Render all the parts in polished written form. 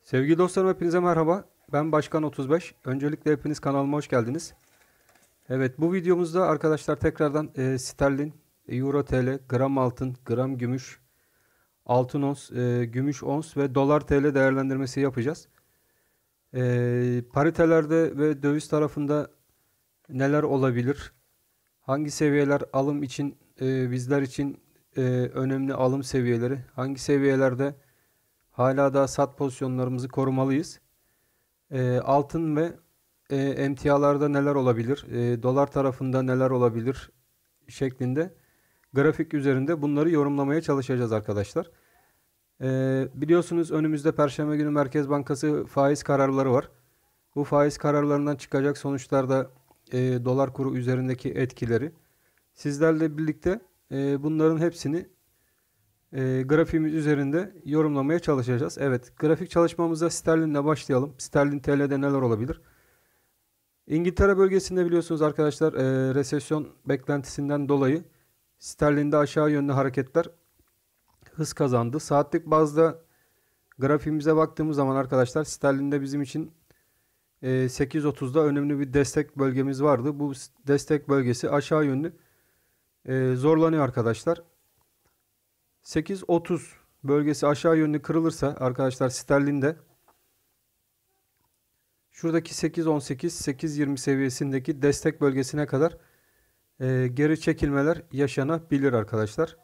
Sevgili dostlarım hepinize merhaba. Ben Başkan 35. Öncelikle hepiniz kanalıma hoş geldiniz. Evet, bu videomuzda arkadaşlar tekrardan sterlin, euro TL, gram altın, gram gümüş, altın ons, gümüş ons ve dolar TL değerlendirmesi yapacağız. Paritelerde ve döviz tarafında neler olabilir? Hangi seviyeler alım için bizler için önemli alım seviyeleri? Hangi seviyelerde hala da sat pozisyonlarımızı korumalıyız? Altın ve emtialarda neler olabilir? Dolar tarafında neler olabilir? Şeklinde grafik üzerinde bunları yorumlamaya çalışacağız arkadaşlar. Biliyorsunuz önümüzde Perşembe günü Merkez Bankası faiz kararları var. Bu faiz kararlarından çıkacak sonuçlarda dolar kuru üzerindeki etkileri sizlerle birlikte bunların hepsini grafiğimiz üzerinde yorumlamaya çalışacağız. Evet, grafik çalışmamıza sterlinle başlayalım. Sterlin TL'de neler olabilir? İngiltere bölgesinde biliyorsunuz arkadaşlar resesyon beklentisinden dolayı sterlinde aşağı yönlü hareketler hız kazandı. Saatlik bazda grafiğimize baktığımız zaman arkadaşlar sterlinde bizim için 8.30'da önemli bir destek bölgemiz vardı. Bu destek bölgesi aşağı yönlü zorlanıyor arkadaşlar. 8.30 bölgesi aşağı yönlü kırılırsa arkadaşlar sterlinde şuradaki 8.18 8.20 seviyesindeki destek bölgesine kadar geri çekilmeler yaşanabilir arkadaşlar.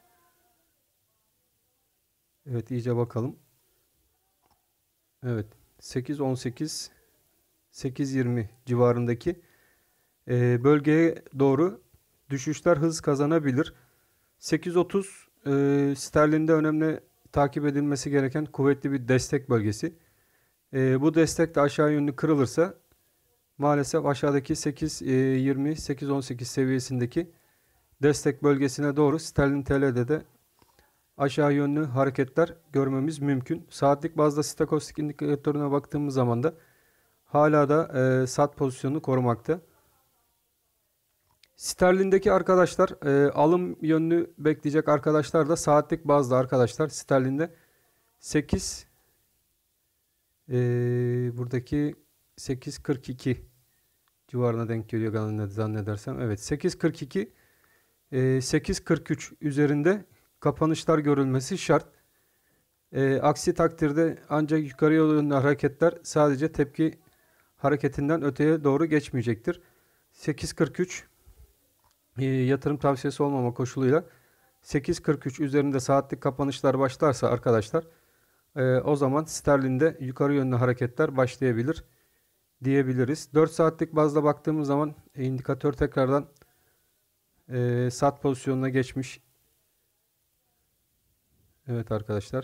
Evet, iyice bakalım. Evet, 8.18 8.20 civarındaki bölgeye doğru düşüşler hız kazanabilir. 8.30 sterlinde önemli takip edilmesi gereken kuvvetli bir destek bölgesi. Bu destek de aşağı yönlü kırılırsa maalesef aşağıdaki 8.20 8.18 seviyesindeki destek bölgesine doğru sterlin TL'de de aşağı yönlü hareketler görmemiz mümkün. Saatlik bazda stokastik indikatörüne baktığımız zaman da hala da sat pozisyonunu korumakta. Sterlindeki arkadaşlar alım yönlü bekleyecek arkadaşlar da saatlik bazda arkadaşlar sterlinde 8 buradaki 8.42 civarına denk geliyor zannedersem. Evet, 8.42 8.43 üzerinde kapanışlar görülmesi şart. Aksi takdirde ancak yukarıya yönlü hareketler sadece tepki hareketinden öteye doğru geçmeyecektir. 8.43 yatırım tavsiyesi olmama koşuluyla 8.43 üzerinde saatlik kapanışlar başlarsa arkadaşlar o zaman sterlinde yukarı yönlü hareketler başlayabilir diyebiliriz. 4 saatlik bazda baktığımız zaman indikatör tekrardan sat pozisyonuna geçmiş. Evet arkadaşlar.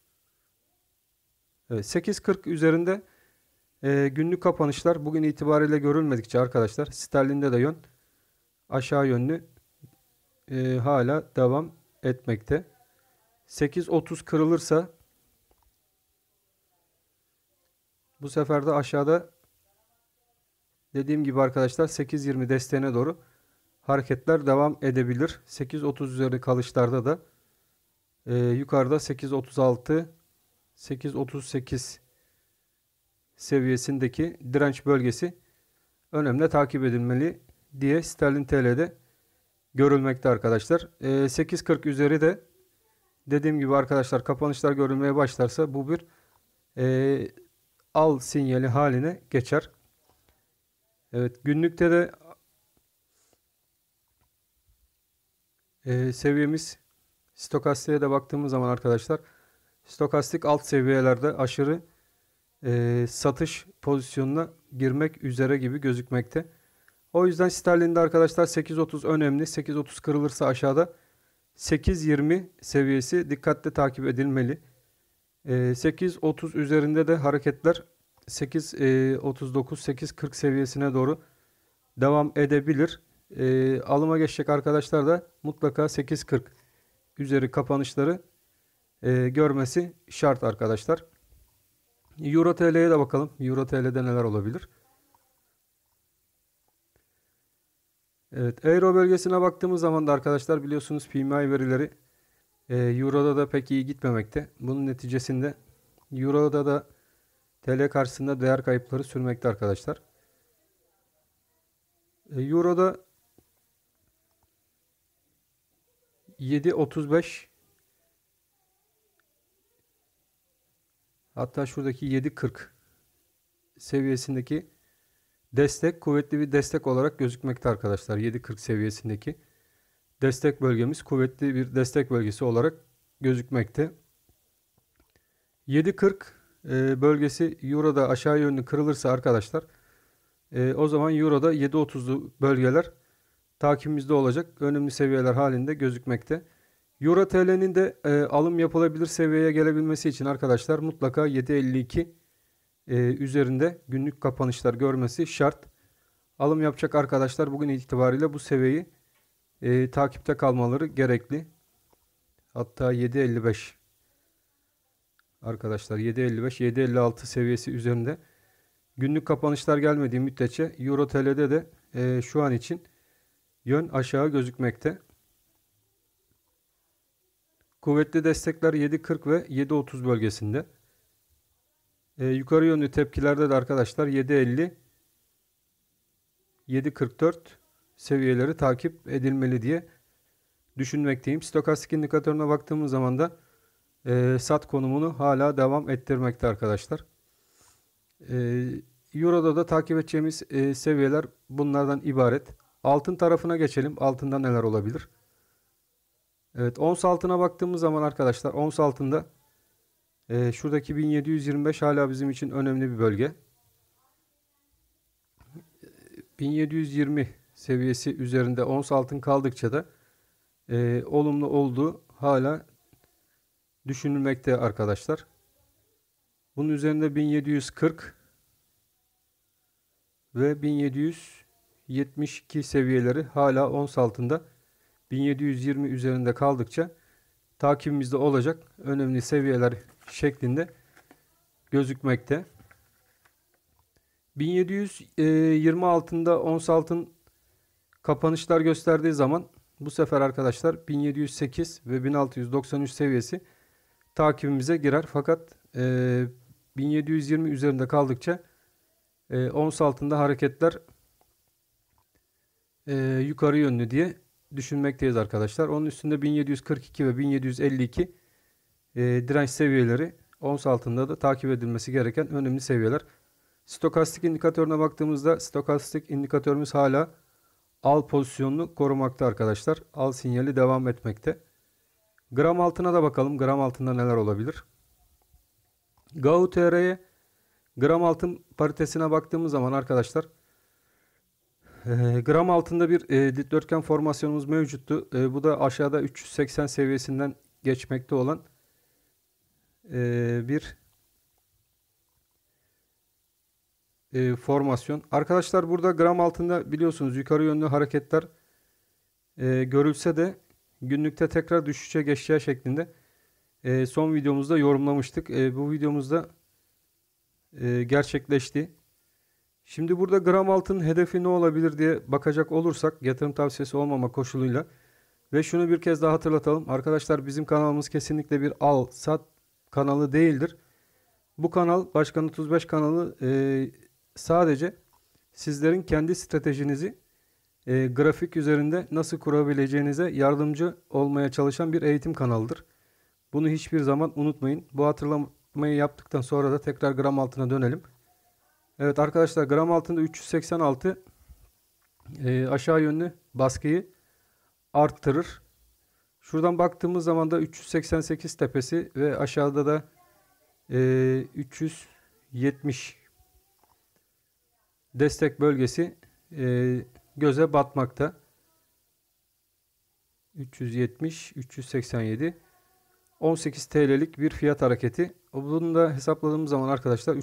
Evet, 8.40 üzerinde günlük kapanışlar bugün itibariyle görülmedikçe arkadaşlar sterlinde de yön aşağı yönlü hala devam etmekte. 8.30 kırılırsa bu sefer de aşağıda dediğim gibi arkadaşlar 8.20 desteğine doğru hareketler devam edebilir. 8.30 üzeri kalışlarda da yukarıda 8.36 8.38 seviyesindeki direnç bölgesi önemli takip edilmeli diye sterlin TL'de görülmekte arkadaşlar. 8.40 üzeri de dediğim gibi arkadaşlar kapanışlar görülmeye başlarsa bu bir al sinyali haline geçer. Evet, günlükte de seviyemiz stokastiğe de baktığımız zaman arkadaşlar stokastik alt seviyelerde aşırı satış pozisyonuna girmek üzere gibi gözükmekte. O yüzden sterlinde arkadaşlar 8.30 önemli. 8.30 kırılırsa aşağıda 8.20 seviyesi dikkatli takip edilmeli. 8.30 üzerinde de hareketler 8.39 8.40 seviyesine doğru devam edebilir. Alıma geçecek arkadaşlar da mutlaka 8.40 üzeri kapanışları görmesi şart arkadaşlar. Euro TL'ye de bakalım. Euro TL'de neler olabilir? Evet, Euro bölgesine baktığımız zaman da arkadaşlar biliyorsunuz PMI verileri Euro'da da pek iyi gitmemekte. Bunun neticesinde Euro'da da TL karşısında değer kayıpları sürmekte arkadaşlar. Euro'da 7.35, hatta şuradaki 7.40 seviyesindeki destek kuvvetli bir destek olarak gözükmekte arkadaşlar. 7.40 seviyesindeki destek bölgemiz kuvvetli bir destek bölgesi olarak gözükmekte. 7.40 bölgesi Euro'da aşağı yönlü kırılırsa arkadaşlar, o zaman Euro'da 7.30'lu bölgeler takibimizde olacak önemli seviyeler halinde gözükmekte. Euro TL'nin de alım yapılabilir seviyeye gelebilmesi için arkadaşlar mutlaka 7.52 üzerinde günlük kapanışlar görmesi şart. Alım yapacak arkadaşlar bugün itibariyle bu seviyeyi takipte kalmaları gerekli. Hatta 7.55 arkadaşlar, 7.55 7.56 seviyesi üzerinde günlük kapanışlar gelmediği müddetçe Euro TL'de de şu an için yön aşağı gözükmekte. Kuvvetli destekler 7.40 ve 7.30 bölgesinde. Yukarı yönlü tepkilerde de arkadaşlar 7.50 7.44 seviyeleri takip edilmeli diye düşünmekteyim. Stokastik indikatörüne baktığımız zaman da sat konumunu hala devam ettirmekte arkadaşlar. Euro'da da takip edeceğimiz seviyeler bunlardan ibaret. Altın tarafına geçelim. Altında neler olabilir? Evet, ons altına baktığımız zaman arkadaşlar, ons altında şuradaki 1725 hala bizim için önemli bir bölge. 1720 seviyesi üzerinde ons altın kaldıkça da olumlu olduğu hala düşünülmekte arkadaşlar. Bunun üzerinde 1740 ve 1772 seviyeleri hala ons altında 1720 üzerinde kaldıkça takibimizde olacak önemli seviyeler şeklinde gözükmekte. 1720 altında ons altın kapanışlar gösterdiği zaman bu sefer arkadaşlar 1708 ve 1693 seviyesi takibimize girer. Fakat 1720 üzerinde kaldıkça ons altında hareketler yukarı yönlü diye düşünmekteyiz arkadaşlar. Onun üstünde 1742 ve 1752 direnç seviyeleri ons altında da takip edilmesi gereken önemli seviyeler. Stokastik indikatörüne baktığımızda stokastik indikatörümüz hala al pozisyonunu korumakta arkadaşlar. Al sinyali devam etmekte. Gram altına da bakalım. Gram altında neler olabilir? GAU-TR'ye gram altın paritesine baktığımız zaman arkadaşlar gram altında bir dikdörtgen formasyonumuz mevcuttu. Bu da aşağıda 380 seviyesinden geçmekte olan bir formasyon. Arkadaşlar burada gram altında biliyorsunuz yukarı yönlü hareketler görülse de günlükte tekrar düşüşe geçeceği şeklinde son videomuzda yorumlamıştık. Bu videomuzda gerçekleşti. Şimdi burada gram altın hedefi ne olabilir diye bakacak olursak, yatırım tavsiyesi olmama koşuluyla, ve şunu bir kez daha hatırlatalım. Arkadaşlar bizim kanalımız kesinlikle bir al sat kanalı değildir. Bu kanal Başkan 35 kanalı sadece sizlerin kendi stratejinizi grafik üzerinde nasıl kurabileceğinize yardımcı olmaya çalışan bir eğitim kanalıdır. Bunu hiçbir zaman unutmayın. Bu hatırlamayı yaptıktan sonra da tekrar gram altına dönelim. Evet arkadaşlar, gram altında 386 aşağı yönlü baskıyı arttırır. Şuradan baktığımız zaman da 388 tepesi ve aşağıda da 370 destek bölgesi göze batmakta. 370, 387, 18 TL'lik bir fiyat hareketi. Bunu da hesapladığımız zaman arkadaşlar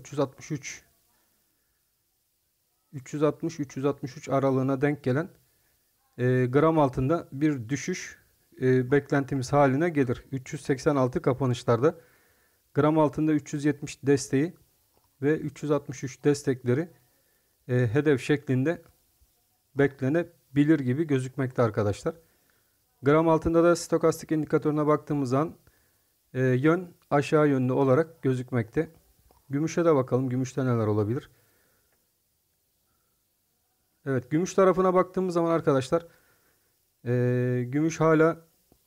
360-363 aralığına denk gelen gram altında bir düşüş beklentimiz haline gelir. 386 kapanışlarda gram altında 370 desteği ve 363 destekleri hedef şeklinde beklenebilir gibi gözükmekte arkadaşlar. Gram altında da stokastik indikatörüne baktığımız zaman yön aşağı yönlü olarak gözükmekte. Gümüşe de bakalım. Gümüşte neler olabilir? Evet, gümüş tarafına baktığımız zaman arkadaşlar gümüş hala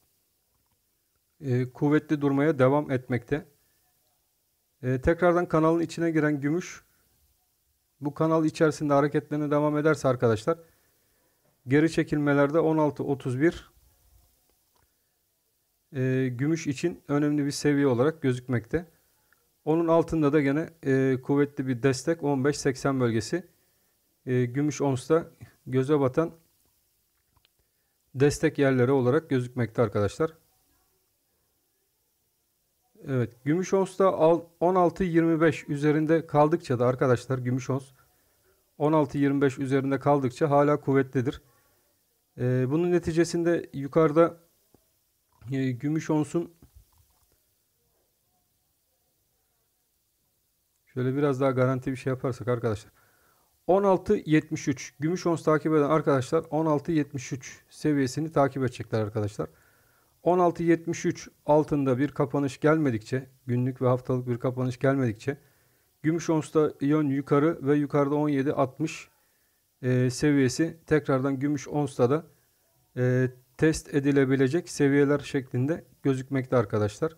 kuvvetli durmaya devam etmekte. Tekrardan kanalın içine giren gümüş bu kanal içerisinde hareketlerine devam ederse arkadaşlar geri çekilmelerde 16.31 gümüş için önemli bir seviye olarak gözükmekte. Onun altında da gene kuvvetli bir destek 15.80 bölgesi. Gümüş onsta göze batan destek yerleri olarak gözükmekte arkadaşlar. Evet, gümüş onsta 16.25 üzerinde kaldıkça da arkadaşlar gümüş ons 16.25 üzerinde kaldıkça hala kuvvetlidir. Bunun neticesinde yukarıda gümüş onsun şöyle biraz daha garanti bir şey yaparsak arkadaşlar 16.73 gümüş ons takip eden arkadaşlar 16.73 seviyesini takip edecekler arkadaşlar. 16.73 altında bir kapanış gelmedikçe, günlük ve haftalık bir kapanış gelmedikçe gümüş onsta yön yukarı ve yukarıda 17.60 seviyesi tekrardan gümüş onsta da test edilebilecek seviyeler şeklinde gözükmekte arkadaşlar.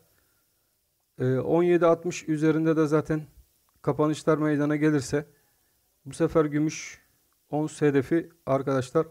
17.60 üzerinde de zaten kapanışlar meydana gelirse bu sefer gümüş ons hedefi arkadaşlar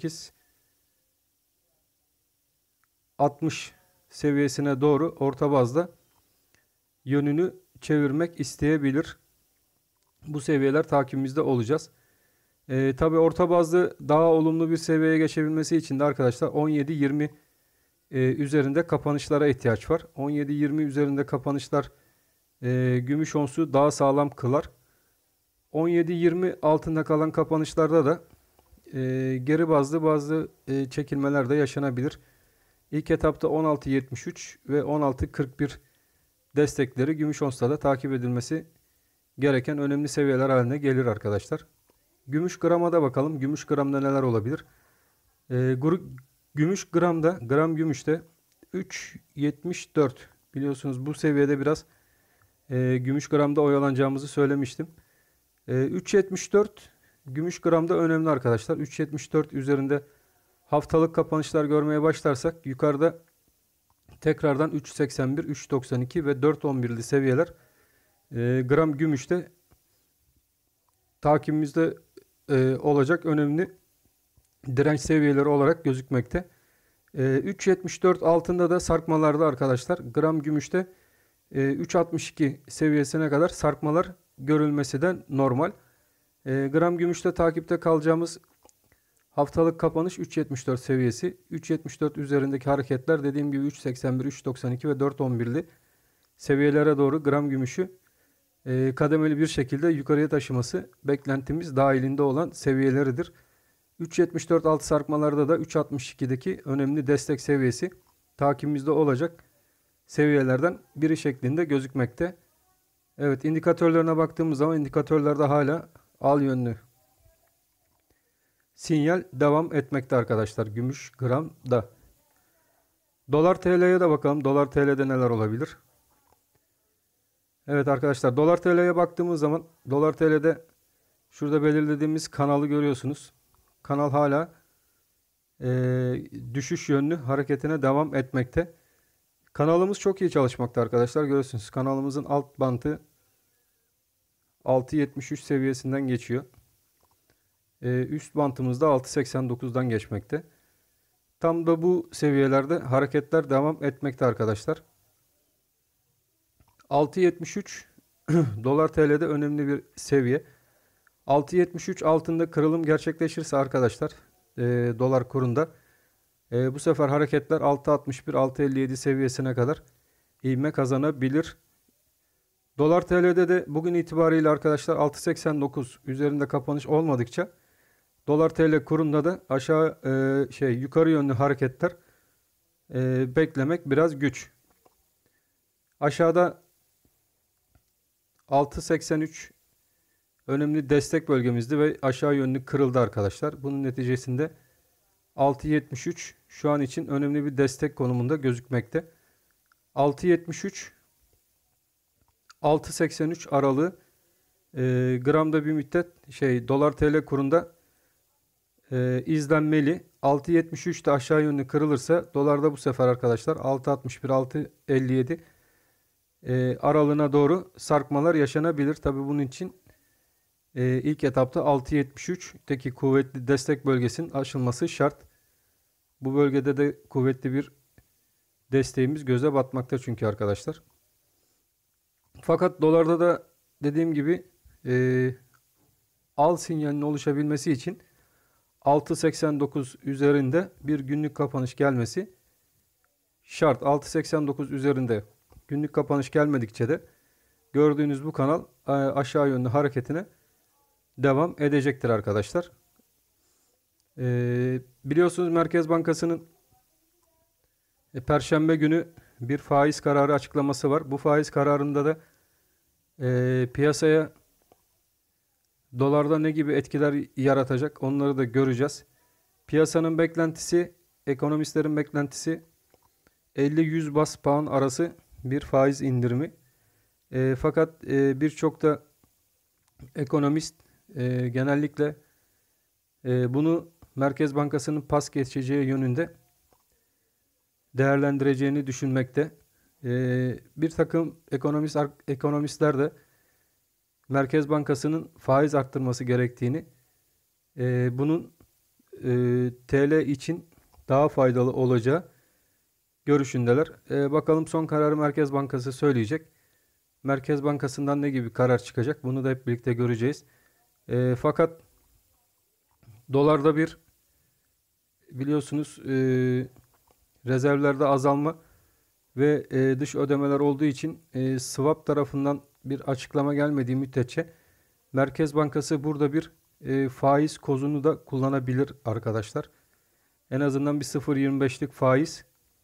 18.60 seviyesine doğru orta bazda yönünü çevirmek isteyebilir. Bu seviyeler takibimizde olacağız. Tabi orta bazlı daha olumlu bir seviyeye geçebilmesi için de arkadaşlar 17.20 üzerinde kapanışlara ihtiyaç var. 17.20 üzerinde kapanışlar gümüş onsu daha sağlam kılar. 17.20 altında kalan kapanışlarda da geri bazı çekilmeler de yaşanabilir. İlk etapta 16.73 ve 16.41 destekleri gümüş onsta da takip edilmesi gereken önemli seviyeler haline gelir arkadaşlar. Gümüş grama da bakalım. Gümüş gramda neler olabilir? Gümüş gramda, gram gümüşte 3.74 biliyorsunuz bu seviyede biraz gümüş gramda oyalanacağımızı söylemiştim. 3.74 gümüş gramda önemli arkadaşlar. 3.74 üzerinde haftalık kapanışlar görmeye başlarsak yukarıda tekrardan 3.81, 3.92 ve 4.11'li seviyeler gram gümüşte takibimizde olacak önemli direnç seviyeleri olarak gözükmekte. 3.74 altında da sarkmalarda arkadaşlar gram gümüşte 3.62 seviyesine kadar sarkmalar görülmesi de normal. Gram gümüşte takipte kalacağımız haftalık kapanış 3.74 seviyesi. 3.74 üzerindeki hareketler dediğim gibi 3.81, 3.92 ve 4.11'li seviyelere doğru gram gümüşü kademeli bir şekilde yukarıya taşıması beklentimiz dahilinde olan seviyeleridir. 3.74 alt sarkmalarda da 3.62'deki önemli destek seviyesi takibimizde olacak seviyelerden biri şeklinde gözükmekte. Evet, indikatörlerine baktığımız zaman indikatörlerde hala al yönlü sinyal devam etmekte arkadaşlar gümüş gramda. Dolar TL'ye de bakalım. Dolar TL'de neler olabilir? Evet arkadaşlar, Dolar TL'ye baktığımız zaman Dolar TL'de şurada belirlediğimiz kanalı görüyorsunuz. Kanal hala düşüş yönlü hareketine devam etmekte. Kanalımız çok iyi çalışmakta arkadaşlar. Görüyorsunuz kanalımızın alt bandı 6.73 seviyesinden geçiyor. Üst bantımız da 6.89'dan geçmekte. Tam da bu seviyelerde hareketler devam etmekte arkadaşlar. 6.73 Dolar TL'de önemli bir seviye. 6.73 altında kırılım gerçekleşirse arkadaşlar dolar kurunda bu sefer hareketler 6.61 6.57 seviyesine kadar ivme kazanabilir. Dolar TL'de de bugün itibariyle arkadaşlar 6.89 üzerinde kapanış olmadıkça Dolar TL kurunda da aşağı yukarı yönlü hareketler beklemek biraz güç. Aşağıda 6.83 önemli destek bölgemizdi ve aşağı yönlü kırıldı arkadaşlar. Bunun neticesinde 6.73 şu an için önemli bir destek konumunda gözükmekte. 6.73 6.83 aralığı gramda bir müddet dolar TL kurunda izlenmeli. 6.73'te aşağı yönlü kırılırsa dolarda bu sefer arkadaşlar 6.61 6.57 aralığına doğru sarkmalar yaşanabilir. Tabi bunun için ilk etapta 6.73'teki kuvvetli destek bölgesinin aşılması şart. Bu bölgede de kuvvetli bir desteğimiz göze batmakta çünkü arkadaşlar. Fakat dolarda da dediğim gibi al sinyalinin oluşabilmesi için 6.89 üzerinde bir günlük kapanış gelmesi şart. 6.89 üzerinde günlük kapanış gelmedikçe de gördüğünüz bu kanal aşağı yönlü hareketine devam edecektir arkadaşlar. Biliyorsunuz Merkez Bankası'nın Perşembe günü bir faiz kararı açıklaması var. Bu faiz kararında da piyasaya dolarda ne gibi etkiler yaratacak onları da göreceğiz. Piyasanın beklentisi, ekonomistlerin beklentisi 50-100 bas puan arası bir faiz indirimi. Fakat birçok da ekonomist genellikle bunu Merkez Bankası'nın pas geçeceği yönünde değerlendireceğini düşünmekte. Bir takım ekonomistler de Merkez Bankası'nın faiz arttırması gerektiğini, bunun TL için daha faydalı olacağı görüşündeler. Bakalım son kararı Merkez Bankası söyleyecek. Merkez Bankası'ndan ne gibi karar çıkacak? Bunu da hep birlikte göreceğiz. Fakat dolarda biliyorsunuz rezervlerde azalma ve dış ödemeler olduğu için swap tarafından bir açıklama gelmediği müddetçe Merkez Bankası burada bir faiz kozunu da kullanabilir arkadaşlar. En azından bir 0.25'lik faiz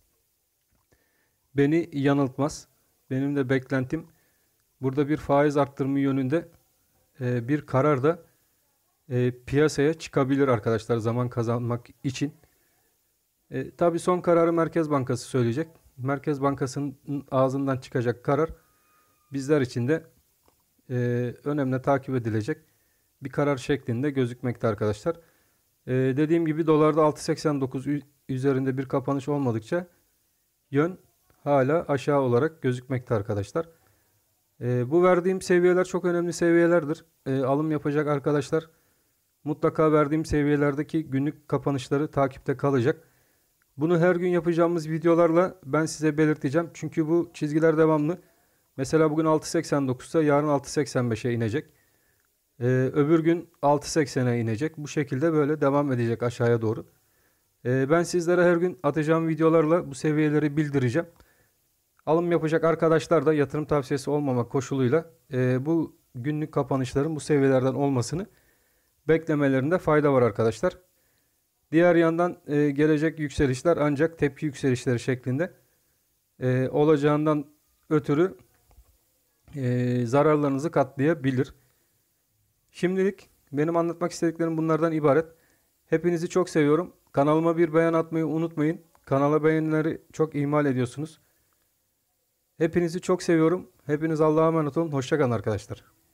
beni yanıltmaz. Benim de beklentim burada bir faiz arttırma yönünde bir karar da piyasaya çıkabilir arkadaşlar zaman kazanmak için. Tabii son kararı Merkez Bankası söyleyecek. Merkez Bankası'nın ağzından çıkacak karar bizler için de önemli takip edilecek bir karar şeklinde gözükmekte arkadaşlar. Dediğim gibi dolarda 6.89 üzerinde bir kapanış olmadıkça yön hala aşağı olarak gözükmekte arkadaşlar. Bu verdiğim seviyeler çok önemli seviyelerdir. Alım yapacak arkadaşlar mutlaka verdiğim seviyelerdeki günlük kapanışları takipte kalacak. Bunu her gün yapacağımız videolarla ben size belirteceğim. Çünkü bu çizgiler devamlı. Mesela bugün 6.89'sa yarın 6.85'e inecek. Öbür gün 6.80'e inecek. Bu şekilde böyle devam edecek aşağıya doğru. Ben sizlere her gün atacağım videolarla bu seviyeleri bildireceğim. Alım yapacak arkadaşlar da yatırım tavsiyesi olmamak koşuluyla bu günlük kapanışların bu seviyelerden olmasını beklemelerinde fayda var arkadaşlar. Diğer yandan gelecek yükselişler ancak tepki yükselişleri şeklinde olacağından ötürü zararlarınızı katlayabilir. Şimdilik benim anlatmak istediklerim bunlardan ibaret. Hepinizi çok seviyorum. Kanalıma bir beğen atmayı unutmayın. Kanala beğenileri çok ihmal ediyorsunuz. Hepinizi çok seviyorum. Hepiniz Allah'a emanet olun. Hoşça kalın arkadaşlar.